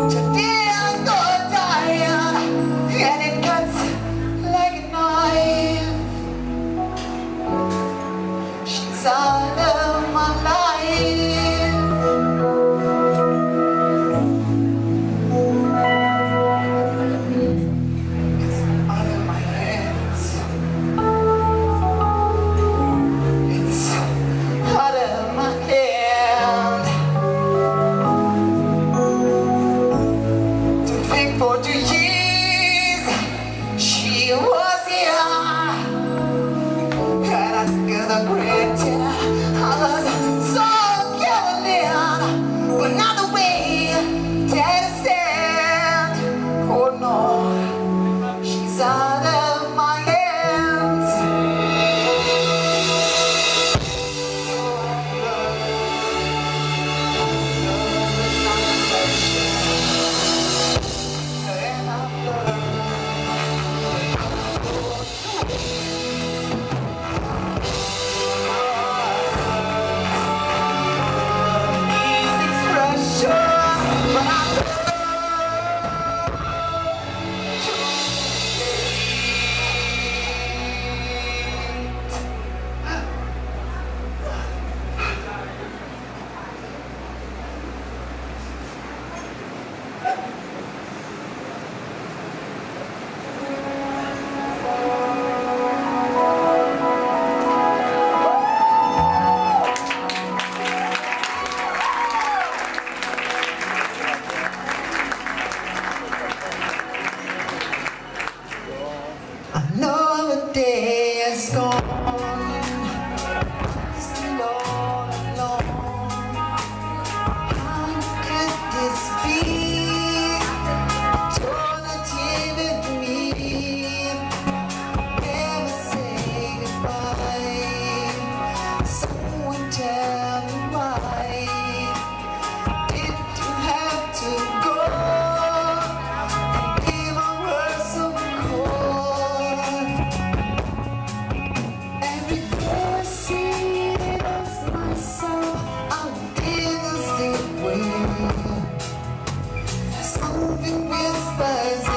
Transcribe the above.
Today I'm so tired, and it cuts like a knife. She's out of my life. It's out of my hands. It's out of my hand. To think for 2 years she was here, and I feel the grit. I was so cavalier, but not the way that I stand. Oh no, she's out of my hands. I know the day is gone, still all alone. How could this be? Eternity with me, never say goodbye. Someone tell me why did you have to go? Something whispers